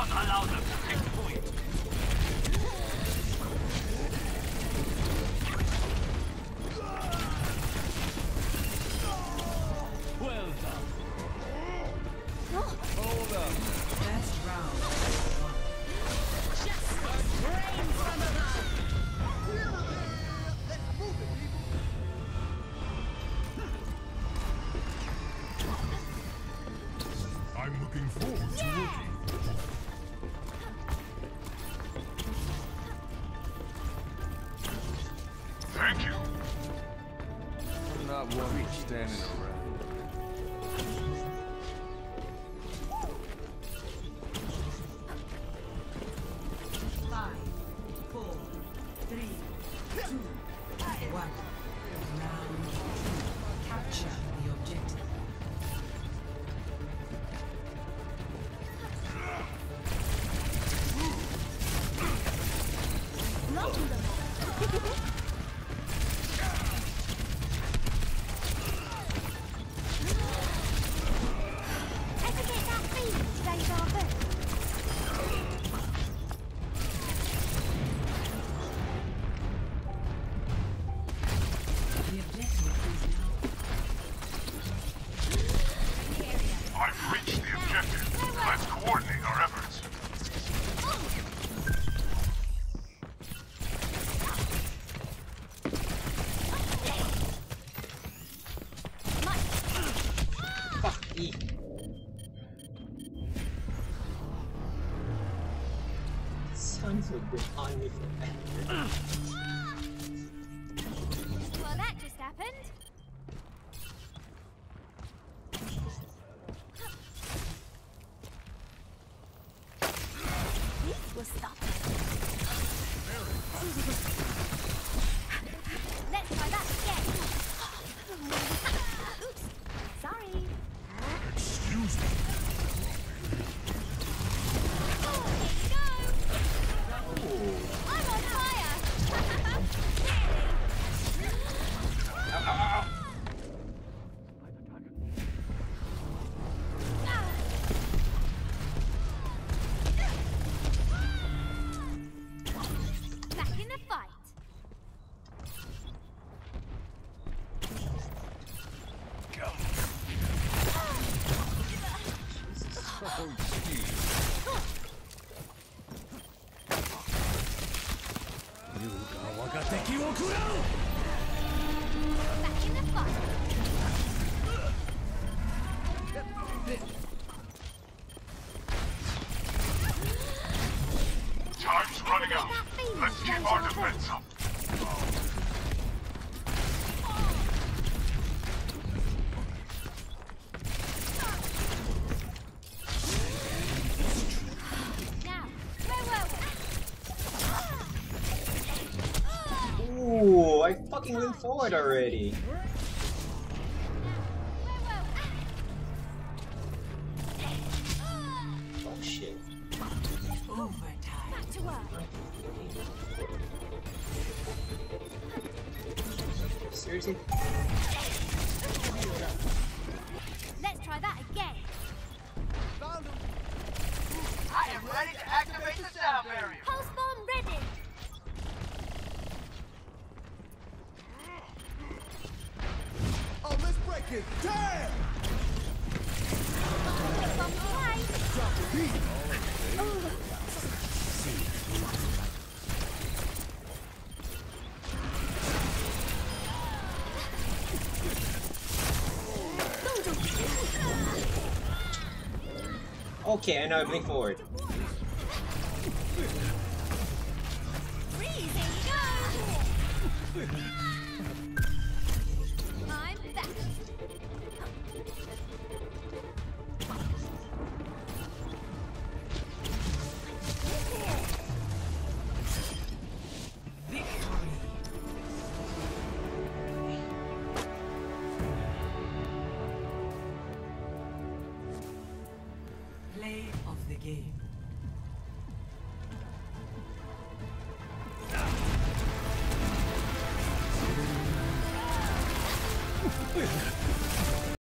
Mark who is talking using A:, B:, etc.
A: not allow them to take point. Well done. Hold up.
B: Best round. Justice reigns from above.
C: Let's move it, people.
D: I'm looking forward to working. Thank you.
E: I'm not worried standing around.
B: 5, 4, 3, 2, 1. Round. Capture the objective.
D: I've reached the objective. Let's coordinate our efforts.
F: Fuck me. Sons of bitch on me forever.
G: Well, that just happened. This will stop it. Let's try that again. Oops. Sorry.
D: Excuse me.
G: Oh, here you go. I'm on fire.
F: Ow, ow, ow, ow.
G: Back in the fight. Back in the fight.
D: Time's running out. Let's keep our defense up.
G: Now, where were we?
F: Ooh, I fucking went forward already. Oh shit.
B: Overtime.
G: Back to work.
F: Seriously?
G: Let's try that again.
C: Found him.
A: I am ready to activate the sound barrier.
G: Pulse bomb ready.
C: Oh, let's break it. Damn!
G: Pulse bomb away.
C: Drop the beat.
F: Okay, I know, blink forward.
G: Freeze, here you go. I'm back.
B: Play of the game.